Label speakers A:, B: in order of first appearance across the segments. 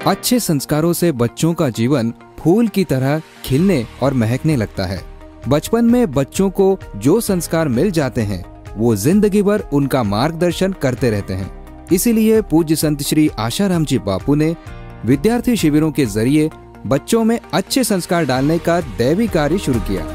A: अच्छे संस्कारों से बच्चों का जीवन फूल की तरह खिलने और महकने लगता है। बचपन में बच्चों को जो संस्कार मिल जाते हैं वो जिंदगी भर उनका मार्गदर्शन करते रहते हैं। इसीलिए पूज्य संत श्री आशाराम जी बापू ने विद्यार्थी शिविरों के जरिए बच्चों में अच्छे संस्कार डालने का दैवी कार्य शुरू किया।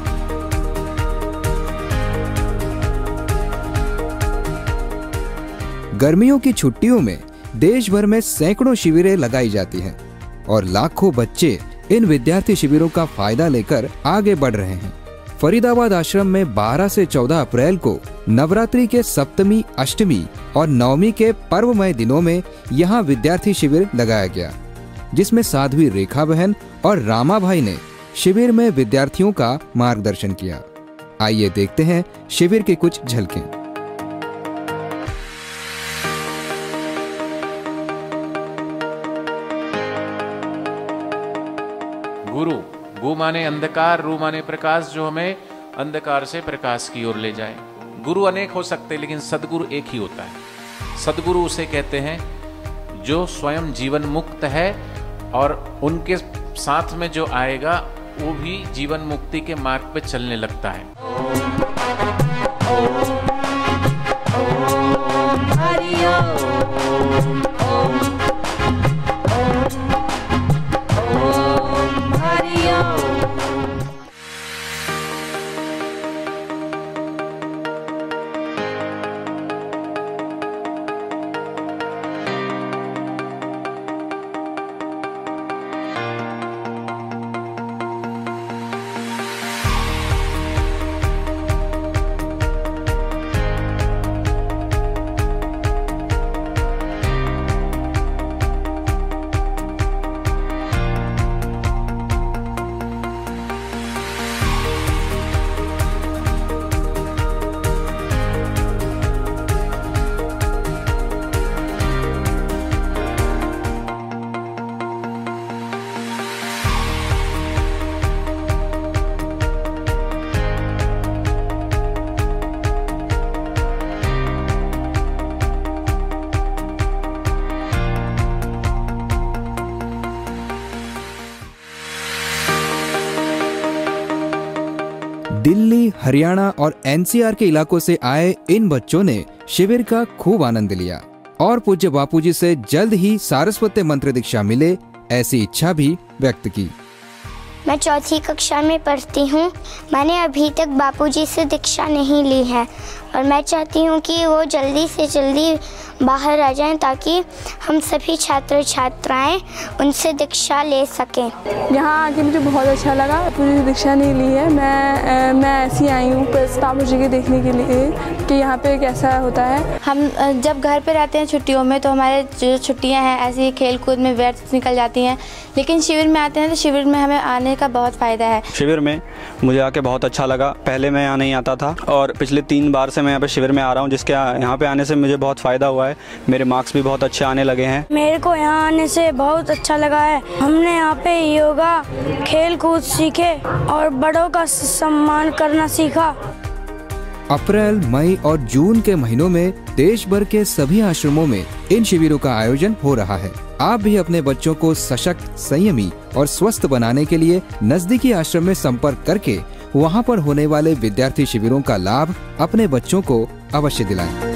A: गर्मियों की छुट्टियों में देश भर में सैकड़ों शिविरें लगाई जाती हैं और लाखों बच्चे इन विद्यार्थी शिविरों का फायदा लेकर आगे बढ़ रहे हैं। फरीदाबाद आश्रम में 12 से 14 अप्रैल को नवरात्रि के सप्तमी, अष्टमी और नवमी के पर्वमय दिनों में यहाँ विद्यार्थी शिविर लगाया गया, जिसमें साध्वी रेखा बहन और रामा भाई ने शिविर में विद्यार्थियों का मार्गदर्शन किया। आइए देखते हैं शिविर की कुछ झलकें।
B: गुरु, गु माने अंधकार, रू माने प्रकाश, जो हमें अंधकार से प्रकाश की ओर ले जाए। गुरु अनेक हो सकते हैं लेकिन सदगुरु एक ही होता है। सदगुरु उसे कहते हैं जो स्वयं जीवन मुक्त है और उनके साथ में जो आएगा वो भी जीवन मुक्ति के मार्ग पे चलने लगता है।
A: दिल्ली, हरियाणा और एनसीआर के इलाकों से आए इन बच्चों ने शिविर का खूब आनंद लिया और पूज्य बापूजी से जल्द ही सारस्वत मंत्र दीक्षा मिले ऐसी इच्छा भी व्यक्त की।
C: मैं चौथी कक्षा में पढ़ती हूँ। मैंने अभी तक बापूजी से दीक्षा नहीं ली है और मैं चाहती हूँ कि वो जल्दी से जल्दी बाहर आ जाएं ताकि हम सभी छात्र छात्राएं उनसे दीक्षा ले सकें।
D: यहाँ आके मुझे बहुत अच्छा लगा। पूरी दीक्षा नहीं ली है, मैं ऐसी आई हूँ बापूजी के देखने के लिए कि यहाँ पे कैसा होता है।
E: हम जब घर पे रहते हैं छुट्टियों में तो हमारे जो छुट्टियाँ हैं ऐसे ही खेल कूद में व्यर्थ निकल जाती हैं, लेकिन शिविर में आते हैं तो शिविर में हमें आने का बहुत फ़ायदा है।
F: शिविर में मुझे आके बहुत अच्छा लगा। पहले मैं यहाँ नहीं आता था और पिछले 3 बार से मैं यहाँ पे शिविर में आ रहा हूँ, जिसके यहाँ पे आने से मुझे बहुत फ़ायदा हुआ है। मेरे मार्क्स भी बहुत अच्छे आने लगे हैं।
G: मेरे को यहाँ आने से बहुत अच्छा लगा है। हमने यहाँ पे योगा, खेल कूद सीखे और बड़ों का सम्मान करना सीखा।
A: अप्रैल, मई और जून के महीनों में देश भर के सभी आश्रमों में इन शिविरों का आयोजन हो रहा है। आप भी अपने बच्चों को सशक्त, संयमी और स्वस्थ बनाने के लिए नजदीकी आश्रम में संपर्क करके वहां पर होने वाले विद्यार्थी शिविरों का लाभ अपने बच्चों को अवश्य दिलाएं।